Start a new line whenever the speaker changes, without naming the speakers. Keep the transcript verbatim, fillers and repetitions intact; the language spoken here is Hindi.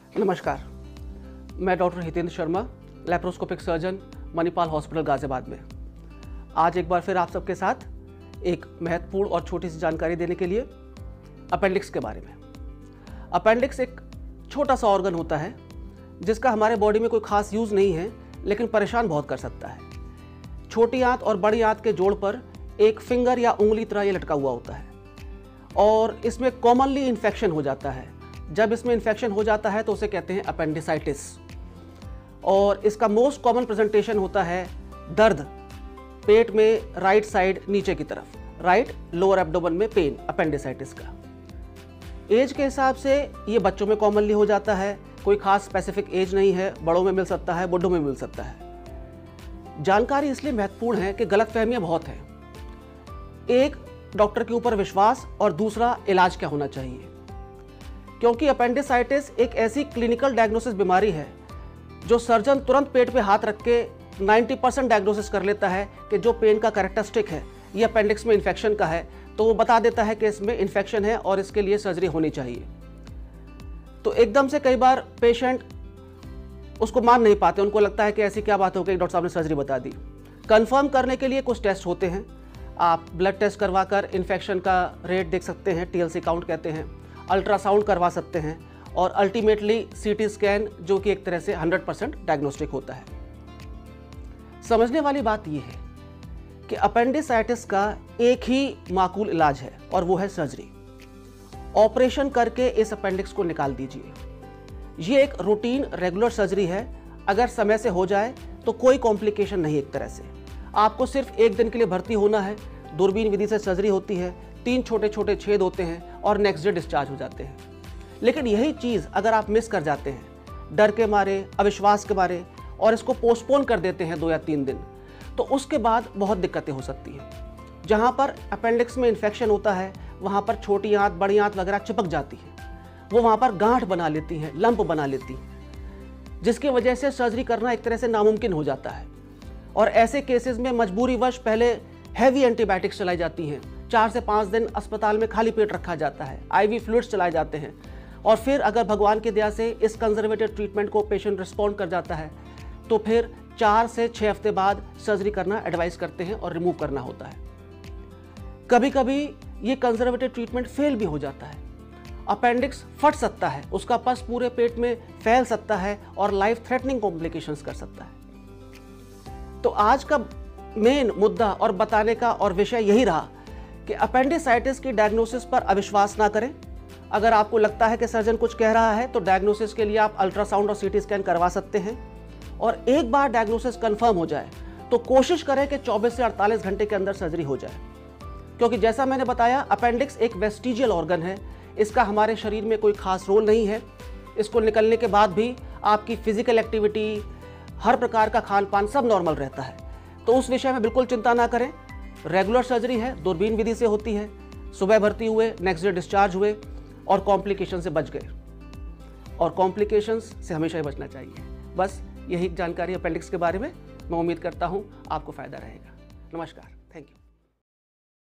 नमस्कार, मैं doctor Hitendra Sharma, laparoscopic surgeon, Manipal hospital Ghaziabad में। आज एक बार फिर आप सबके साथ एक महत्वपूर्ण और छोटी सी जानकारी देने के लिए अपेंडिक्स के बारे में। अपेंडिक्स एक छोटा सा ऑर्गन होता है जिसका हमारे बॉडी में कोई खास यूज़ नहीं है, लेकिन परेशान बहुत कर सकता है। छोटी आंत और बड़ी आंत के जोड़ पर एक फिंगर या उंगली तरह ये लटका हुआ होता है और इसमें कॉमनली इन्फेक्शन हो जाता है। जब इसमें इन्फेक्शन हो जाता है तो उसे कहते हैं अपेंडिसाइटिस, और इसका मोस्ट कॉमन प्रेजेंटेशन होता है दर्द पेट में राइट साइड नीचे की तरफ, राइट लोअर एब्डोमेन में पेन अपेंडिसाइटिस का। एज के हिसाब से ये बच्चों में कॉमनली हो जाता है, कोई खास स्पेसिफिक एज नहीं है, बड़ों में मिल सकता है, बूढ़ों में मिल सकता है। जानकारी इसलिए महत्वपूर्ण है कि गलतफहमियां बहुत हैं। एक, डॉक्टर के ऊपर विश्वास, और दूसरा, इलाज क्या होना चाहिए। क्योंकि अपेंडिसाइटिस एक ऐसी क्लिनिकल डायग्नोसिस बीमारी है जो सर्जन तुरंत पेट पे हाथ रख के नब्बे परसेंट डायग्नोसिस कर लेता है कि जो पेन का कैरेक्टरिस्टिक है ये अपेंडिक्स में इन्फेक्शन का है, तो वो बता देता है कि इसमें इन्फेक्शन है और इसके लिए सर्जरी होनी चाहिए। तो एकदम से कई बार पेशेंट उसको मान नहीं पाते, उनको लगता है कि ऐसी क्या बात हो गई, डॉक्टर साहब ने सर्जरी बता दी। कंफर्म करने के लिए कुछ टेस्ट होते हैं, आप ब्लड टेस्ट करवाकर इन्फेक्शन का रेट देख सकते हैं, टीएलसी काउंट कहते हैं, अल्ट्रासाउंड करवा सकते हैं, और अल्टीमेटली सीटी स्कैन, जो कि एक तरह से हंड्रेड परसेंट डायग्नोस्टिक होता है। समझने वाली बात यह है कि अपेंडिसाइटिस का एक ही माकूल इलाज है और वो है सर्जरी। ऑपरेशन करके इस अपेंडिक्स को निकाल दीजिए। ये एक रूटीन रेगुलर सर्जरी है। अगर समय से हो जाए तो कोई कॉम्प्लिकेशन नहीं। एक तरह से आपको सिर्फ एक दिन के लिए भर्ती होना है, दूरबीन विधि से सर्जरी होती है, तीन छोटे छोटे छेद होते हैं और नेक्स्ट डे डिस्चार्ज हो जाते हैं। लेकिन यही चीज़ अगर आप मिस कर जाते हैं डर के मारे, अविश्वास के मारे, और इसको पोस्टपोन कर देते हैं दो या तीन दिन, तो उसके बाद बहुत दिक्कतें हो सकती हैं। जहाँ पर अपेंडिक्स में इन्फेक्शन होता है वहाँ पर छोटी आंत, बड़ी आंत वगैरह चिपक जाती है, वो वहाँ पर गांठ बना लेती हैं, लंप बना लेती हैं, जिसकी वजह से सर्जरी करना एक तरह से नामुमकिन हो जाता है। और ऐसे केसेस में मजबूरीवश पहले हैवी एंटीबायोटिक्स चलाई जाती हैं, चार से पाँच दिन अस्पताल में खाली पेट रखा जाता है, आईवी फ्लूइड्स चलाए जाते हैं, और फिर अगर भगवान की दया से इस कंजर्वेटिव ट्रीटमेंट को पेशेंट रिस्पॉन्ड कर जाता है तो फिर चार से छः हफ्ते बाद सर्जरी करना एडवाइस करते हैं और रिमूव करना होता है। कभी कभी ये कंजर्वेटिव ट्रीटमेंट फेल भी हो जाता है, अपेंडिक्स फट सकता है, उसका पस पूरे पेट में फैल सकता है और लाइफ थ्रेटनिंग कॉम्प्लिकेशंस कर सकता है। तो आज का मेन मुद्दा और बताने का और विषय यही रहा कि अपेंडिसाइटिस की डायग्नोसिस पर अविश्वास ना करें। अगर आपको लगता है कि सर्जन कुछ कह रहा है तो डायग्नोसिस के लिए आप अल्ट्रासाउंड और सीटी स्कैन करवा सकते हैं, और एक बार डायग्नोसिस कंफर्म हो जाए तो कोशिश करें कि चौबीस से अड़तालीस घंटे के अंदर सर्जरी हो जाए। क्योंकि जैसा मैंने बताया, अपेंडिक्स एक वेस्टिजियल ऑर्गन है, इसका हमारे शरीर में कोई खास रोल नहीं है। इसको निकलने के बाद भी आपकी फिजिकल एक्टिविटी, हर प्रकार का खान पान सब नॉर्मल रहता है। तो उस विषय में बिल्कुल चिंता ना करें। रेगुलर सर्जरी है, दूरबीन विधि से होती है, सुबह भर्ती हुए, नेक्स्ट डे डिस्चार्ज हुए और कॉम्प्लिकेशन से बच गए। और कॉम्प्लिकेशंस से हमेशा ही बचना चाहिए। बस यही जानकारी अपेंडिक्स के बारे में। मैं उम्मीद करता हूँ आपको फ़ायदा रहेगा। नमस्कार, थैंक यू।